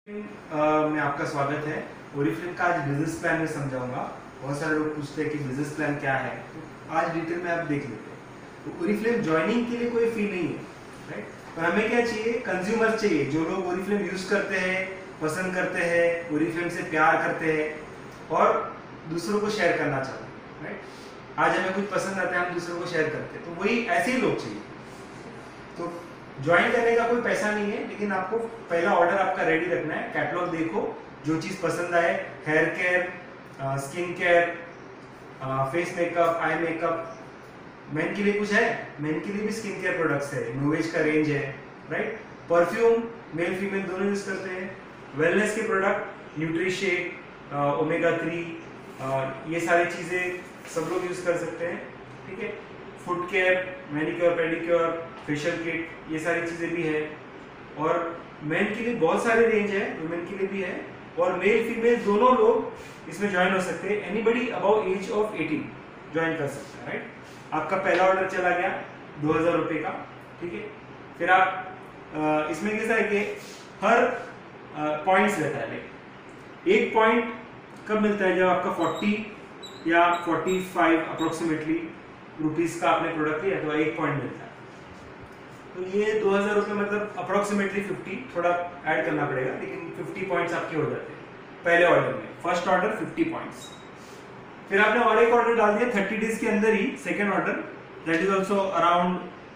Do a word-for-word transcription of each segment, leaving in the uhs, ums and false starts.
में आपका स्वागत है। ओरिफ्लेम का आज बिजनेस प्लान में समझाऊंगा। बहुत सारे लोग पूछते हैं कि बिजनेस प्लान क्या है, तो आज डिटेल में आप देख लेते हैं। तो ओरिफ्लेम ज्वाइनिंग के लिए कोई फी नहीं है, राइट। पर हमें क्या चाहिए? कंज्यूमर चाहिए, जो लोग ओरिफ्लेम यूज करते हैं, पसंद करते हैं, ओरिफ्लेम से प्यार करते हैं और दूसरों को शेयर करना चाहते हैं, राइट। आज हमें कुछ पसंद आता है, हम दूसरों को शेयर करते हैं, तो वही ऐसे ही लोग चाहिए। तो ज्वाइन करने का कोई पैसा नहीं है, लेकिन आपको पहला ऑर्डर आपका रेडी रखना है। कैटलॉग देखो, जो चीज पसंद आए, hair care, skin care, face makeup, eye makeup, men के लिए कुछ है, मेन के लिए भी स्किन केयर प्रोडक्ट्स है, नोवेज का रेंज है, राइट। परफ्यूम मेल फीमेल दोनों यूज करते हैं। वेलनेस के प्रोडक्ट, न्यूट्रिशेक, ओमेगा थ्री, ये सारी चीजें सब लोग यूज कर सकते हैं, ठीक है। Foot care, manicure, pedicure, facial kit, ये सारी चीजें भी है। और मेन के लिए बहुत सारे रेंज है, वुमेन के लिए भी है, और मेल फीमेल दोनों लोग इसमें ज्वाइन हो सकते हैं। Anybody above age of eighteen join कर सकता है, राइट। आपका पहला ऑर्डर चला गया दो हजार रुपए का, ठीक है। फिर आप इसमें कैसा है कि हर पॉइंट्स रहता है। एक पॉइंट कब मिलता है? जब आपका चालीस या पैंतालीस अप्रोक्सीमेटली रुपीस का आपने प्रोडक्ट लिया तो एक पॉइंट मिलता है। तो ये दो हजार रुपये मतलब अप्रोक्सीमेटली पचास, थोड़ा ऐड करना पड़ेगा, लेकिन पचास पॉइंट्स आपके हो जाते हैं पहले ऑर्डर में। फर्स्ट ऑर्डर पचास पॉइंट्स। फिर आपने और एक ऑर्डर डाल दिया तीस डेज के अंदर ही, second order, that is also around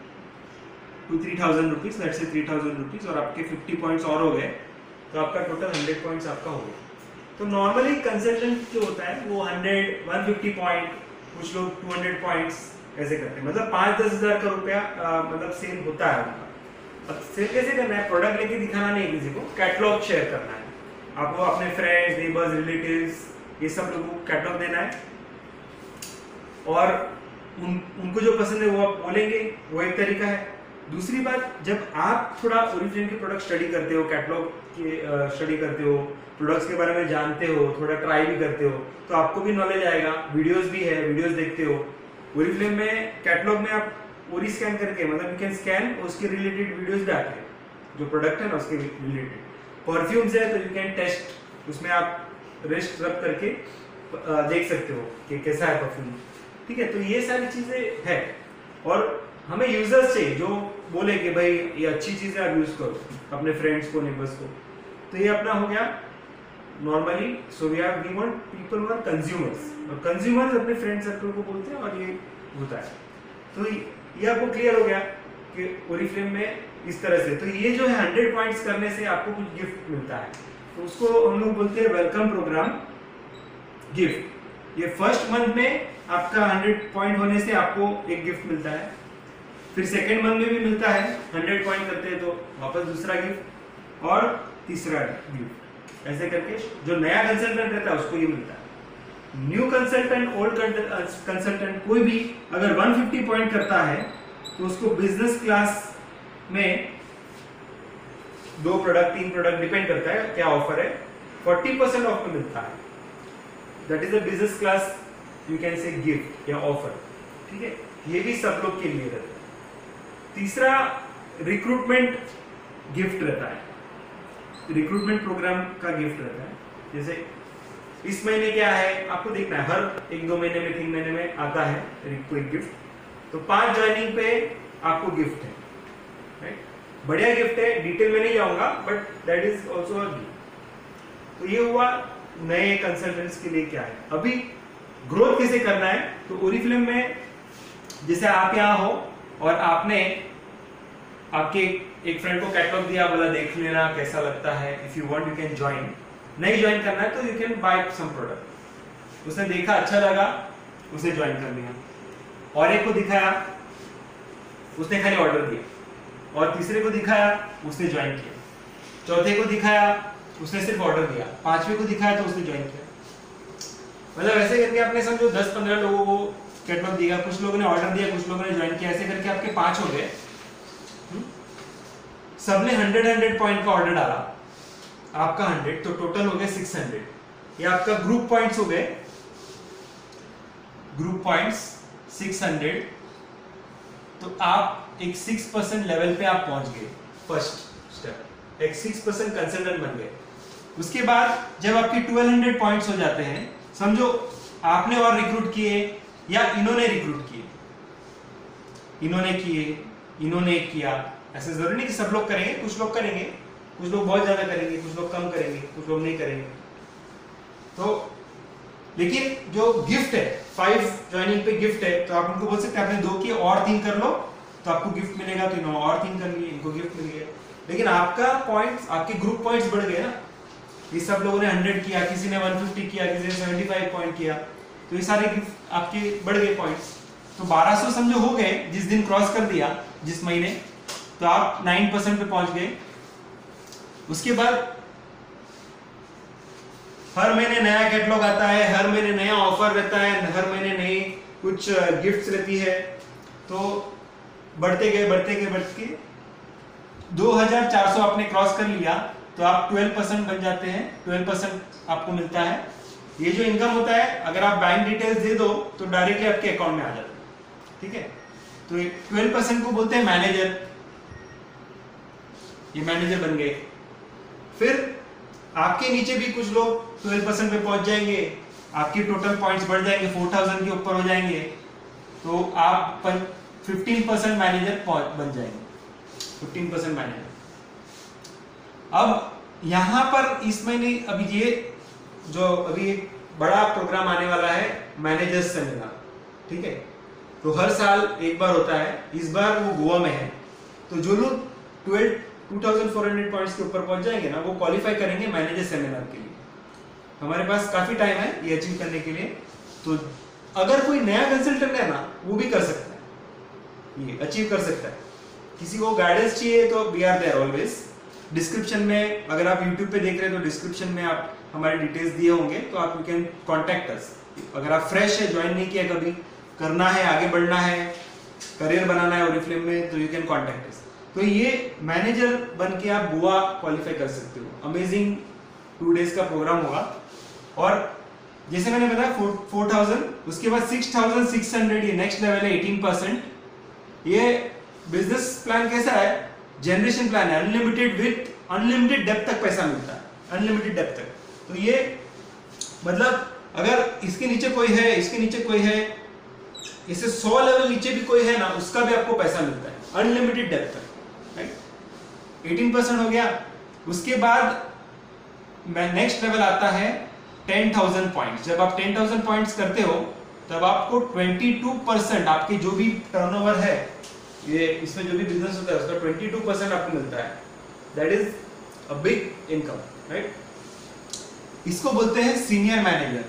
two three thousand rupees, let's say three thousand rupees, और आपके पचास पॉइंट्स और हो गए, तो आपका टोटल हंड्रेड पॉइंट्स आपका हो गया। तो नॉर्मली कंसल्टेंट जो होता है वो हंड्रेड, वन फिफ्टी पॉइंट, कुछ लोग टू हंड्रेड पॉइंट्स ऐसे करते हैं, मतलब पाँच दस हजार का रुपया मतलब सेल होता है उनका। अब सेल कैसे करना है? प्रोडक्ट लेके दिखाना नहीं किसी को, कैटलॉग शेयर करना है आपको, अपने फ्रेंड्स, नेबर्स, रिलेटिव्स, ये सब लोगों को कैटलॉग देना है, और उन, उनको जो पसंद है वो आप बोलेंगे, वो एक तरीका है। दूसरी बात, जब आप थोड़ा ओरिफ्लेम के प्रोडक्ट स्टडी करते हो, कैटलॉग के स्टडी करते हो, प्रोडक्ट्स के बारे में जानते हो, थोड़ा ट्राई भी करते हो, तो आपको भी नॉलेज आएगा। वीडियोस भी है, वीडियोस देखते हो। ओरिफ्लेम में कैटलॉग में आप ओरी स्कैन करके, मतलब यू कैन स्कैन, उसके रिलेटेड वीडियोस भी आते हैं, जो प्रोडक्ट है ना उसके रिलेटेड। परफ्यूम्स है तो यू कैन टेस्ट, उसमें आप रेस्ट रब करके देख सकते हो कि कैसा है परफ्यूम, ठीक है। तो ये सारी चीजें है, और हमें यूजर्स चाहिए जो बोले कि भाई ये अच्छी चीज है, आप यूज करो अपने फ्रेंड्स को, नेबर्स को। तो ये अपना हो गया normally. So we are we want people who are consumers, और कंज्यूमर्स अपने फ्रेंड सर्कल को बोलते हैं, और ये होता है। तो ये आपको क्लियर हो गया कि ओरिफ्लेम में इस तरह से। तो ये जो है हंड्रेड पॉइंट्स करने से आपको कुछ गिफ्ट मिलता है, तो उसको हम लोग बोलते हैं वेलकम प्रोग्राम गिफ्ट। ये फर्स्ट मंथ में आपका हंड्रेड पॉइंट होने से आपको एक गिफ्ट मिलता है, फिर सेकेंड मंथ में भी मिलता है, हंड्रेड पॉइंट करते हैं तो वापस दूसरा गिफ्ट, और तीसरा गिफ्ट, ऐसे करके जो नया कंसल्टेंट रहता है उसको ये मिलता है। न्यू कंसल्टेंट, ओल्ड कंसल्टेंट, कोई भी अगर एक सौ पचास पॉइंट करता है तो उसको बिजनेस क्लास में दो प्रोडक्ट, तीन प्रोडक्ट, डिपेंड करता है क्या ऑफर है, चालीस परसेंट ऑफ में मिलता है। That is a business class, you can say gift या ऑफर, ठीक है। ये भी सब लोग के लिए रहता है। तीसरा रिक्रूटमेंट गिफ्ट रहता है, रिक्रूटमेंट प्रोग्राम का गिफ्ट रहता है। जैसे इस महीने क्या है आपको देखना है, हर एक दो महीने में, तीन महीने में आता है कोई गिफ्ट, तो पांच ज्वाइनिंग पे आपको गिफ्ट है, राइट। बढ़िया गिफ्ट है, डिटेल में नहीं जाऊंगा, but that is also a gift. तो ये हुआ नए कंसल्टेंट्स के लिए क्या है। अभी ग्रोथ कैसे करना है? तो ओरिफ्लेम में जैसे आप यहाँ हो और आपने आपके एक फ्रेंड को कैटलॉग दिया, बोला देख लेना कैसा लगता है, if you want you can join. नहीं ज्वाइन करना है तो you can buy some product. उसने देखा, अच्छा लगा, उसने ज्वाइन कर लिया। और एक को दिखाया, उसने खाली ऑर्डर दिया, और तीसरे को दिखाया, उसने ज्वाइन किया। चौथे को दिखाया, उसने सिर्फ ऑर्डर दिया। पांचवे को दिखाया तो उसने ज्वाइन किया। मतलब ऐसे करके आपने समझो दस पंद्रह लोगों को कैटलॉग दिया, कुछ लोगों ने ऑर्डर दिया, कुछ लोगों ने ज्वाइन किया, ऐसे करके आपके पांच हो गए। सबने हंड्रेड हंड्रेड पॉइंट का ऑर्डर डाला, आपका हंड्रेड, तो टोटल हो गए सिक्स हंड्रेड। ये आपका ग्रुप पॉइंट्स हो गए, ग्रुप पॉइंट्स सिक्स हंड्रेड। तो आप एक सिक्स परसेंट लेवल पे आप पहुंच गए, फर्स्ट स्टेप, एक सिक्स परसेंट कंसल्टेंट बन गए। उसके बाद जब आपके बारह सौ पॉइंट्स हो जाते हैं, समझो आपने और रिक्रूट किए या इन्होंने रिक्रूट किए, इन्होंने किए, इन्होंने किया, ऐसे जरूरी नहीं कि सब लोग करेंगे, कुछ लोग करेंगे, कुछ लोग बहुत ज्यादा करेंगे, कुछ लोग कम करेंगे, कुछ लोग नहीं करेंगे। तो लेकिन जो गिफ्ट है, फाइव ज्वाइनिंग पे गिफ्ट है, तो आप उनको बोल सकते हैं आपने दो किए और तीन कर लो तो आपको गिफ्ट मिलेगा, तो इन्होंने और तीन कर लिए, इनको गिफ्ट मिल गया। लेकिन आपका पॉइंट्स, आपके ग्रुप पॉइंट्स बढ़ गए ना, ये सब लोगों ने हंड्रेड किया, किसी ने वन फिफ्टी किया, किसी ने सेवेंटी फाइव पॉइंट किया, तो ये सारे गिफ्ट आपके बढ़ गए पॉइंट्स। तो बारह सौ समझो हो गए जिस दिन क्रॉस कर दिया, जिस महीने, तो आप नाइन परसेंट पे पहुंच गए। उसके बाद हर महीने नया कैटलॉग आता है, हर महीने नया ऑफर रहता है, हर महीने नई कुछ गिफ्ट्स रहती है, तो बढ़ते गए बढ़ते गए बढ़ते गए दो हज़ार चार सौ आपने क्रॉस कर लिया तो आप बारह परसेंट बन जाते हैं, बारह परसेंट आपको मिलता है। ये जो इनकम होता है, अगर आप बैंक डिटेल्स दे दो तो डायरेक्टली आपके अकाउंट में आ जाता है, ठीक है। तो बारह परसेंट को बोलते हैं मैनेजर, ये मैनेजर बन गए। फिर आपके नीचे भी कुछ लोग बारह परसेंट पे पहुंच जाएंगे, आपके टोटल पॉइंट्स बढ़ जाएंगे, चार हज़ार के ऊपर हो जाएंगे, तो आप पंद्रह परसेंट मैनेजर बन जाएंगे, पंद्रह परसेंट मैनेजर। अब यहां पर इस महीने अभी ये जो अभी एक बड़ा प्रोग्राम आने वाला है, मैनेजर्स सेमिनार, ठीक है, तो हर साल एक बार होता है, इस बार वो गोवा में है। तो जो लोग twelve two thousand four hundred points के ऊपर पहुंच जाएंगे ना, वो क्वालिफाई करेंगे मैनेजर सेमिनार के लिए। हमारे पास काफी टाइम है ये अचीव करने के लिए, तो अगर कोई नया कंसल्टेंट है ना, वो भी कर सकता है, ये अचीव कर सकता है। किसी को गाइडेंस चाहिए तो we are there always. Description में, अगर आप यूट्यूब पे देख रहे हैं तो डिस्क्रिप्शन में आप हमारे डिटेल्स दिए होंगे, तो आप यू कैन कॉन्टेक्ट अस। अगर आप फ्रेश है, ज्वाइन नहीं किया कभी, करना है, आगे बढ़ना है, करियर बनाना है ओरिफ्लेम में, तो यू कैन कॉन्टेक्ट अस। तो ये मैनेजर बन के आप गोवा क्वालिफाई कर सकते हो। अमेजिंग टू डेज का प्रोग्राम होगा। और जैसे मैंने बताया फोर थाउजेंड, उसके बाद सिक्स थाउजेंड सिक्स हंड्रेड, ये नेक्स्ट लेवल है, एटीन परसेंट। ये बिजनेस प्लान कैसा है? जनरेशन प्लान है, अनलिमिटेड विथ अनलिमिटेड डेप्थ तक पैसा मिलता है, अनलिमिटेड डेप्थ तक। तो ये मतलब अगर इसके नीचे कोई है, इसके नीचे कोई है, इससे सौ लेवल नीचे भी कोई है ना, उसका भी आपको पैसा मिलता है, अनलिमिटेड डेप्थ तक, राइट। एटीन परसेंट हो गया। उसके बाद नेक्स्ट लेवल आता है टेन थाउजेंड पॉइंट्स। जब आप टेन थाउजेंड पॉइंट्स करते हो तब आपको बाईस परसेंट आपकी जो भी टर्नओवर है, ये इसमें जो भी बिजनेस होता है उसका बाईस परसेंट आपको मिलता है। That is a big income, right. इसको बोलते हैं सीनियर मैनेजर।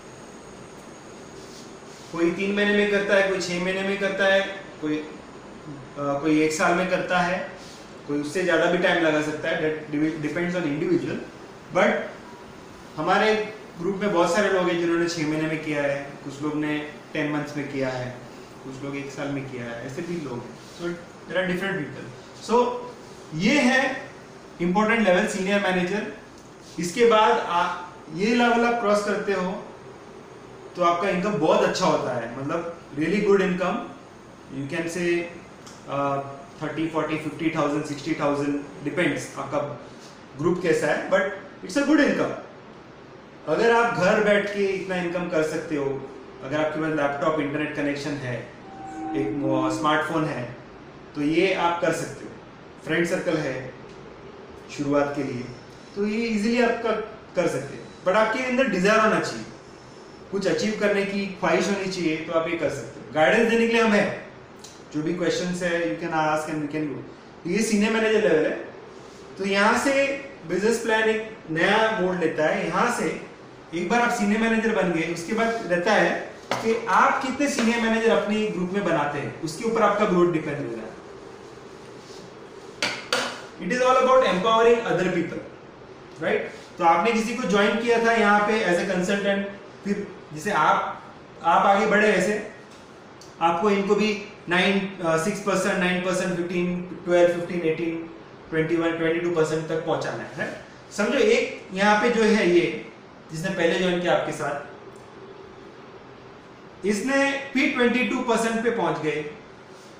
कोई तीन महीने में करता है, कोई छह महीने में करता है, कोई आ, कोई एक साल में करता है, कोई उससे ज्यादा भी टाइम लगा सकता है, that depends on individual. But हमारे ग्रुप में बहुत सारे लोग हैं जिन्होंने छह महीने में किया है, कुछ लोग ने टेन मंथ्स में किया है, कुछ लोग एक साल में किया है, ऐसे भी लोग हैं। So there are different people. So ये है इंपॉर्टेंट लेवल, सीनियर मैनेजर। इसके बाद आ, ये लेवल आप क्रॉस करते हो तो आपका इनकम बहुत अच्छा होता है, मतलब really good income. You can say thirty forty fifty thousand sixty thousand, depends आपका ग्रुप कैसा है, but it's a good income. अगर आप घर बैठ के इतना इनकम कर सकते हो, अगर आपके पास लैपटॉप, इंटरनेट कनेक्शन है, एक स्मार्टफोन है, तो ये आप कर सकते हो। फ्रेंड सर्कल है शुरुआत के लिए, तो ये इजीली आपका कर सकते हो। बट आपके अंदर डिजायर होना चाहिए, कुछ अचीव करने की ख्वाहिश होनी चाहिए, तो आप ये कर सकते हो। गाइडेंस देने के लिए हम हैं, जो भी क्वेश्चंस है you can ask and we can do. ये सीनियर मैनेजर लेवल है। तो यहाँ से बिजनेस प्लान एक नया मोड लेता है। यहाँ से एक बार आप सीनियर मैनेजर बन गए, उसके बाद रहता है कि आप कितने सीनियर मैनेजर अपने ग्रुप में बनाते हैं, उसके ऊपर आपका ग्रोथ डिपेंड हो रहा है। It is all about empowering other people, right. तो आपने किसी को ज्वाइन किया था यहाँ पे एज ए कंसल्टेंट, फिर जैसे आप आप आगे बढ़े, ऐसे आपको इनको भी nine six percent nine percent fifteen twelve fifteen eighteen twenty one twenty two percent तक पहुंचाना है। समझो एक यहाँ पे जो है, ये जिसने पहले ज्वाइन किया आपके साथ, इसने भी बाईस परसेंट पे पहुंच गए,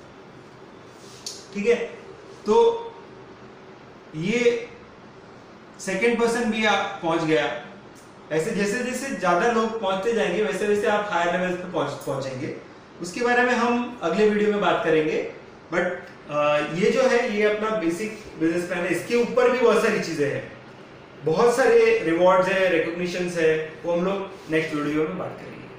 ठीक है। तो ये सेकंड पर्सन भी आप पहुंच गया। ऐसे जैसे जैसे ज्यादा लोग पहुंचते जाएंगे वैसे वैसे आप हायर लेवल पे पहुंच पहुंचेंगे। उसके बारे में हम अगले वीडियो में बात करेंगे। बट ये जो है ये अपना बेसिक बिजनेस प्लान है, इसके ऊपर भी बहुत सारी चीजें हैं, बहुत सारे रिवॉर्ड्स है, रिकॉग्निशंस है, वो हम लोग नेक्स्ट वीडियो में बात करेंगे।